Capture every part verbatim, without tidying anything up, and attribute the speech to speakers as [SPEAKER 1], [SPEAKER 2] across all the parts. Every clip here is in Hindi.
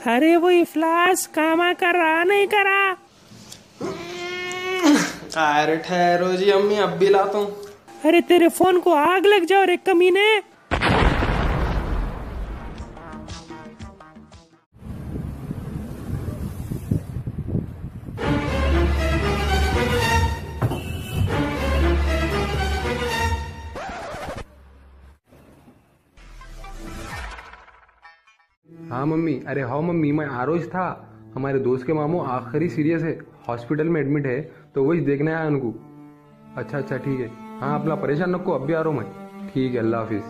[SPEAKER 1] अरे वो इफ्लास कामा कर रहा नहीं करा।
[SPEAKER 2] अरे ठहरो जी अम्मी, अब भी लाता हूँ।
[SPEAKER 1] अरे तेरे फोन को आग लग जाओ रे कमीने।
[SPEAKER 3] हाँ मम्मी, अरे हाँ मम्मी, मैं आरोज था। हमारे दोस्त के मामू आखिरी सीरियस है, हॉस्पिटल में एडमिट है, तो वही देखने आया उनको। अच्छा अच्छा ठीक है, हाँ अपना परेशान रखो, अब भी आ रहा हूँ मैं। ठीक है, अल्लाह हाफिज।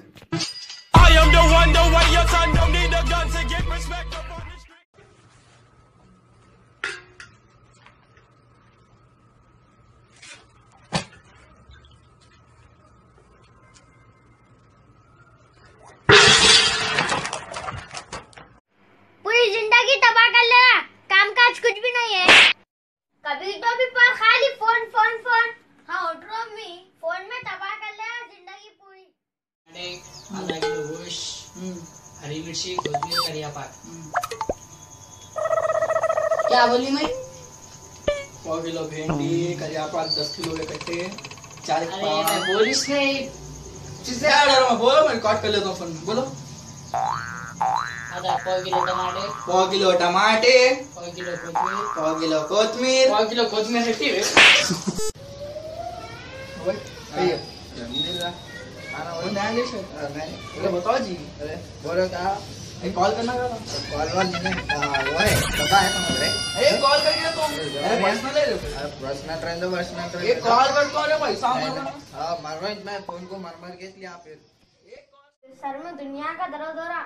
[SPEAKER 4] पूरी जिंदगी तबाह कर लेगा, काम काज कुछ भी नहीं है। कभी तो भी पर खाली फोन फोन फोन। हाँ उठ रहा मी, फोन में तबाह कर लेगा जिंदगी पूरी।
[SPEAKER 5] आधा किलो गोश्त, हरी मिर्ची, कोथिमीर, करिया पात।
[SPEAKER 6] क्या बोली मैं?
[SPEAKER 5] सौ किलो भिंडी, करिया पात, दस किलो के कट्टे, चालीस
[SPEAKER 6] अरे मैं बोलिस नहीं।
[SPEAKER 5] जिससे आ रहा हूँ बोलो, मैं काट कर लेता हूँ फोन। बोलो।
[SPEAKER 6] आधा पौ किलो टमाटर,
[SPEAKER 5] पौ किलो टमाटर,
[SPEAKER 6] पौ किलो कोथिमीर,
[SPEAKER 5] पौ किलो कोथिमीर,
[SPEAKER 6] पौ किलो कोथिमीर हटी है।
[SPEAKER 5] अरे बताओ जी। अरे बोलो क्या? एक कॉल करना था। कॉल वाल नहीं है, वो है पता है तुम्हारे। अरे कॉल करके तुम अरे पर्सनल ले लो। अरे पर्सनल ट्रेंड दो, पर्सनल ट्रेंड। एक कॉल कर तो अरे भाई साहब मार। हां मार रहा हूं मैं, फोन को मार मार के इसलिए आप एक कॉल।
[SPEAKER 4] सर में दुनिया का दर्द हो रहा,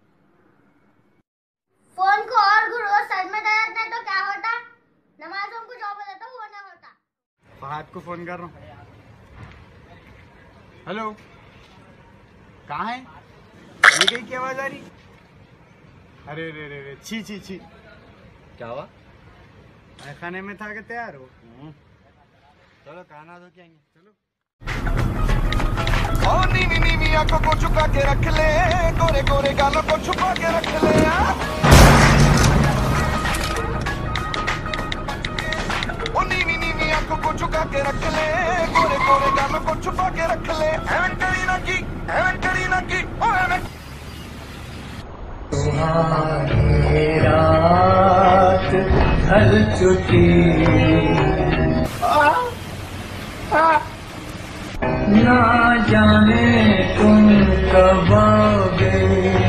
[SPEAKER 4] फोन को और घुरो, सर में दर्द नहीं तो क्या होता? नमाजों को जो बोले तो वो ना होता।
[SPEAKER 7] फहद को फोन कर रहा हूँ। हेलो, कहाँ है? ये कहीं की आवाज आ रही? अरे रे रे रे, छी छी छी।
[SPEAKER 8] क्या हुआ?
[SPEAKER 7] मैं खाने में था कि तैयार हो? चलो खाना तो क्या आएंगे, चलो।
[SPEAKER 9] ओ नीवी नीवी आंखों को छुपा के रख ले, गोरे गोरे गालों को छुपा के रख ले। ओ नीवी नीवी आंखों को छुपा के रख ले, गोरे गोरे गालों को छुपा के रख ले। हैवन करी ना की, हैवन करी ना की, ओ हैवन।
[SPEAKER 10] तुम्हारी रात ढल चुकी, ना जाने तुम कब आओगे।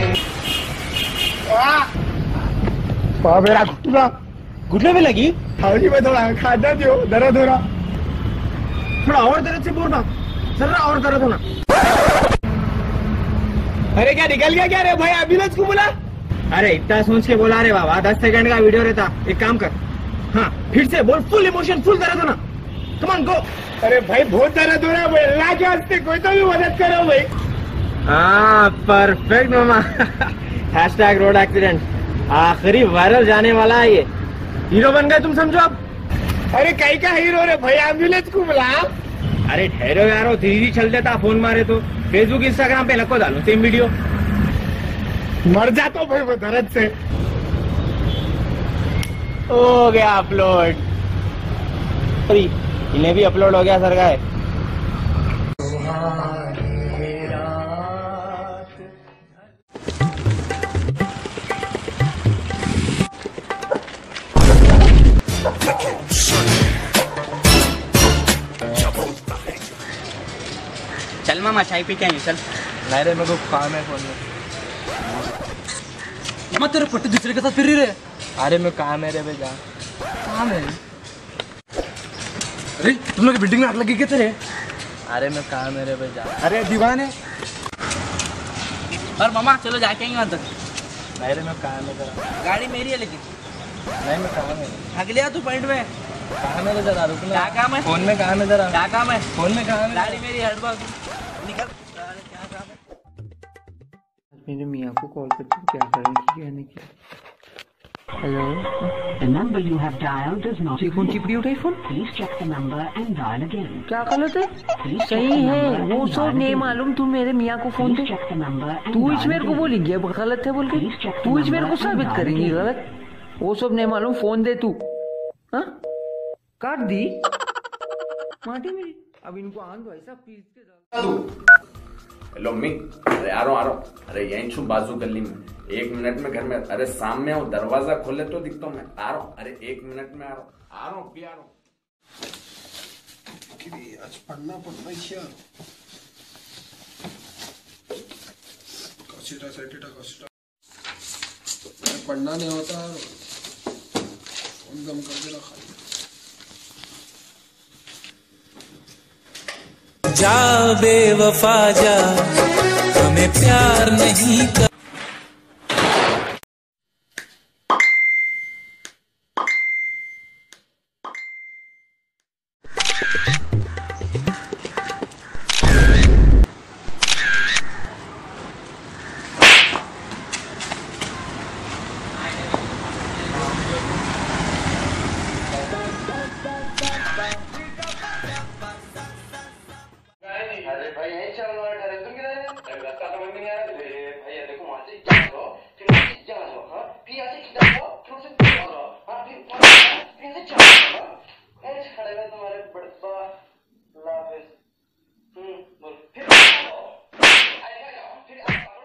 [SPEAKER 7] मेरा घुटना घुटने में लगी। हाँ जी, मैं थोड़ा खादा दियो, दर्द हो रहा। थोड़ा और दर्द से बोल रहा, जरा और दर्द होना। अरे क्या निकल गया क्या रे भाई? एम्बुलेंस को बुला। अरे इतना सोच के बोला रे बाबा, दस सेकंड का वीडियो रहता। एक काम कर, हाँ फिर से बोल, फुल इमोशन, फुल दर्द होना। Come on go. अरे भाई बहुत दर्द हो रहा है भाई, अल्लाह के वास्ते कोई तो भी मदद करो भाई। हाँ परफेक्ट मामा। हैशटैग रोड एक्सीडेंट आखिरी वायरल जाने वाला है ये। हीरो बन गए तुम समझो अब। अरे कहीं का हीरो रे भाई, एम्बुलेंस को बुला। अरे ठहरो यारो, धीरे चल देता, फोन मारे तो फेसबुक इंस्टाग्राम पे लको डालो सेम वीडियो। मर जाता भाई वो दर्द से। हो गया अपलोड, इन्हें भी अपलोड हो गया सर का है।
[SPEAKER 5] चल मामा चाय पी के आएंगे, चल।
[SPEAKER 8] नहीं रे, मेरे को काम है फोन में।
[SPEAKER 5] मत तेरे पट्टी दूसरे के साथ फिर रहे।
[SPEAKER 8] अरे मैं काम है रे भाई, जा
[SPEAKER 5] काम है। अरे तुम लोग बिल्डिंग में आग लगी क्या तेरे?
[SPEAKER 8] अरे मैं काम है रे भाई, जा।
[SPEAKER 7] अरे दीवाने।
[SPEAKER 5] और मामा चलो जाके आएंगे वहाँ तक।
[SPEAKER 8] नहीं रे मैं काम है जरा।
[SPEAKER 5] गाड़ी मेरी है लेकिन।
[SPEAKER 8] नहीं मैं काम है।
[SPEAKER 5] भाग लिया तू पॉइंट में।
[SPEAKER 8] काम है जरा, रुकना।
[SPEAKER 5] क्या काम है?
[SPEAKER 8] फोन में काम है जरा।
[SPEAKER 5] क्या काम है?
[SPEAKER 8] फोन में काम है।
[SPEAKER 5] गाड़ी मेरी हट भाग निकल। क्या काम है?
[SPEAKER 1] मेरे मियाँ को कॉल करके क्या करें कि क्या नहीं किया।
[SPEAKER 11] Hello. The number you have dialed does not exist. Phone चिपड़ी उठाई phone. Please check the number and dial again. क्या गलत है? सही है. वो सब नहीं मालूम. तू मेरे मियाँ को फोन दे. तू इस मेरे को बोलेंगी अब गलत है बोल के. तू इस मेरे को साबित करेंगी गलत. वो सब नहीं मालूम. फोन दे तू. हाँ? काट दी. माटी मेरी. अब इनको आन दो ऐसा पीस के.
[SPEAKER 12] Hello mummy. अरे आ रहा हूँ आ रहा हूँ. अरे यहीं छू बाजू गली में. एक मिनट में घर में. अरे सामने हो दरवाजा खोले तो दिखता हूँ मैं. आ रहा हूँ. अरे एक मिनट में आ रहा हूँ. आ रहा हूँ भी आ रहा हूँ.
[SPEAKER 2] आज पढ़ना पड़ता है यार. कसीटा सेटिटा कसीटा पढ़ना नहीं होता. फोन दम कर देना खाली.
[SPEAKER 10] जा बेवफा जा, हमें प्यार नहीं कर.
[SPEAKER 5] अरे भाई यहीं चल रहा है. अरे तुम किधर है? रास्ता तो नहीं आ रहा. भैया देखो वहां से जा लो, फिर वहां से जा लो. हाँ फिर ऐसे किधर जाओ, फिर से जा लो. हाँ फिर फिर से जा लो. ऐसे खड़े हुए तुम्हारे बड़प्पा लाफिज. हम्म बोल फिर जाओ. आएगा जाओ फिर आ पकड़ो.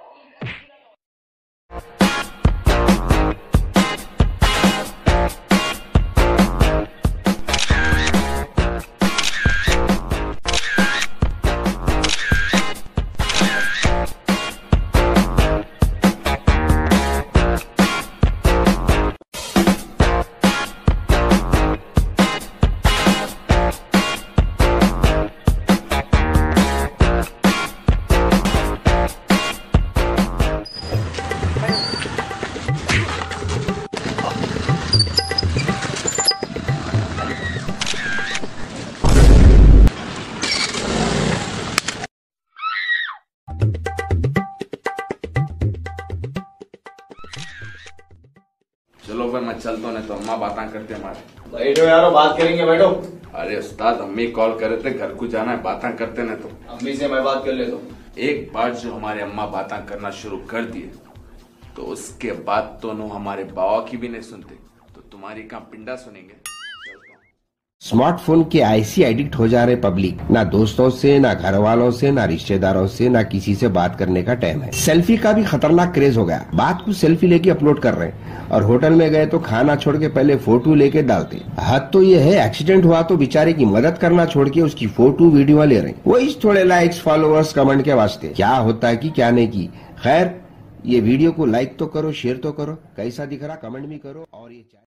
[SPEAKER 12] चलो भाई मैं चलता हूँ. नहीं तो अम्मा बातें करते हमारे.
[SPEAKER 5] बैठो यारो, बात करेंगे. बैठो.
[SPEAKER 12] अरे उस्ताद अम्मी कॉल करे थे घर को जाना है. बातें करते ना तो
[SPEAKER 5] अम्मी से मैं बात कर लेता हूँ.
[SPEAKER 12] एक बार जो हमारे अम्मा बातें करना शुरू कर दिए तो उसके बाद तो नो हमारे बाबा की भी नहीं सुनते तो तुम्हारी कहाँ पिंडा सुनेंगे.
[SPEAKER 13] स्मार्टफोन के ऐसी एडिक्ट हो जा रहे पब्लिक. ना दोस्तों से, ना घर वालों से, ना रिश्तेदारों से, ना किसी से बात करने का टाइम है. सेल्फी का भी खतरनाक क्रेज हो गया. बात को सेल्फी लेके अपलोड कर रहे हैं और होटल में गए तो खाना छोड़ के पहले फोटो लेके डालते. हद तो ये है, एक्सीडेंट हुआ तो बेचारे की मदद करना छोड़ के उसकी फोटो वीडियो ले रहे. वही थोड़े लाइक्स, फॉलोअर्स, कमेंट के वास्ते. क्या होता है कि क्या नहीं की. खैर ये वीडियो को लाइक तो करो, शेयर तो करो. कैसा दिख रहा कमेंट भी करो. और ये